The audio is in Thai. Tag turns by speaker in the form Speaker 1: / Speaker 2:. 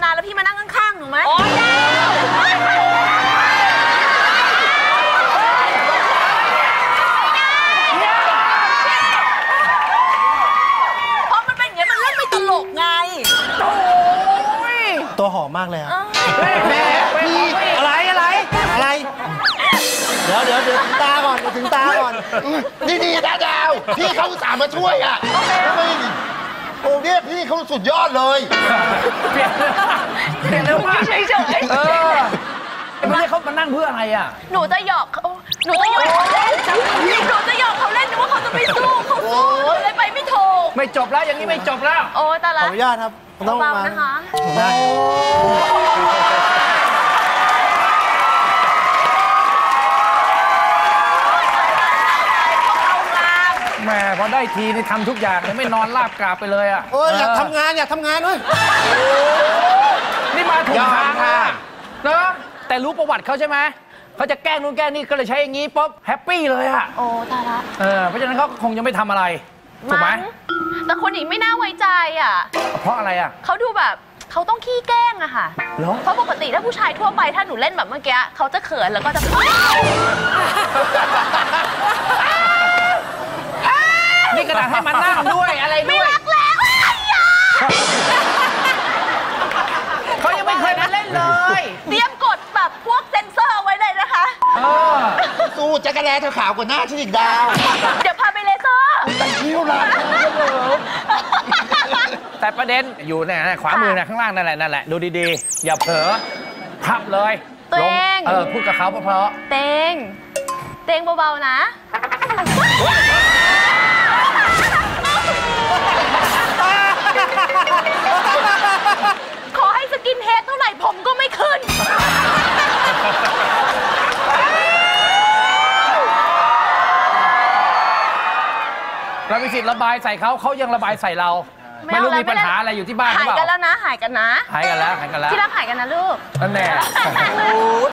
Speaker 1: แล้วพี่มานั่งข้างๆหนูไหมโอ้ยเพราะมันเป็นอย่างนี้มันเล่นไม่ตลกไง
Speaker 2: ตัวหอมมากเลยครับ
Speaker 3: แม่พี่อะไร
Speaker 2: เดี๋ยวถึงตาก่อนถึงตาก่อน
Speaker 3: นี่ดาวพี่เขาอุตส่าห์มาช่วยอ่ะโอ้เนี่ยพี่เขาสุดยอดเลย
Speaker 4: เปลี่ยนเร็วมากเฉยไม่ได้เขามานั่งเพื่ออะไรอ่ะ
Speaker 1: หนูจะหยอกเขาเล่นหนูจะหยอกเขาเล่นนึกว่าเขาจะไม่สู้เขาสู้เลยไปไม่ถูก
Speaker 4: ไม่จบแล้วอย่างนี้ไม่จบแล้ว
Speaker 1: โอ้ตาละ
Speaker 2: ขออนุญาตครับต้องมา
Speaker 1: นะคะ
Speaker 2: ได้
Speaker 4: แม่พอได้ทีนี่ทำทุกอย่างเลยไม่นอนลาบกราบไปเลยอ่ะ
Speaker 2: อยากทำงานด้วย
Speaker 4: นี่มาถูกทางค่ะเนอะแต่รู้ประวัติเขาใช่ไหมเขาจะแกล้งนู่นแกล้งนี่ก็เลยใช้อย่างนี้ป๊อบแฮปปี้เลยอ่ะ
Speaker 1: โอ้ตายละ
Speaker 4: เพราะฉะนั้นเขาคงยังไม่ทำอะไรถูกไหม
Speaker 1: แต่คนอีกไม่น่าไว้ใจอ่ะ
Speaker 4: เพราะอะไรอ่ะ
Speaker 1: เขาดูแบบเขาต้องขี้แกล้งอะค่ะเพราะปกติถ้าผู้ชายทั่วไปถ้าหนูเล่นแบบเมื่อกี้เขาจะเขินแล้วก็จะ
Speaker 4: นี่กระดาษให้มันนั่งด้วยอะไรด้วย
Speaker 1: ไม่รักแล้ว
Speaker 4: เขายังไม่เคยมาเล่นเลย
Speaker 1: เตรียมกดแบบพวกเซ็นเซอร์ไว้เลยนะคะ
Speaker 3: สู้จักรแลเธอขาวกว่าหน้าฉันอีกดาว
Speaker 1: เดี๋ยวพาไปเลเซอร์
Speaker 3: แต่คิ้วละ
Speaker 4: แต่ประเด็นอยู่เนี่ยขวามือนะข้างล่างนั่นแหละดูดีๆอย่าเผลอพับเลย
Speaker 1: เตง
Speaker 4: พูดกับเขาเพราะ
Speaker 1: เตงเบาๆนะขอให้สกินเฮดเท่าไหร่ผมก็ไม่ขึ้น
Speaker 4: เรามีสิทธิ์ระบายใส่เขายังระบายใส่เราไม่รู้มีปัญหาอะไรอยู่ที่บ้านหรือเปล่า
Speaker 1: หายกันแล้วนะหายกันแล้ว
Speaker 4: ที่รักหายกันนะลูก
Speaker 1: นั่นแน่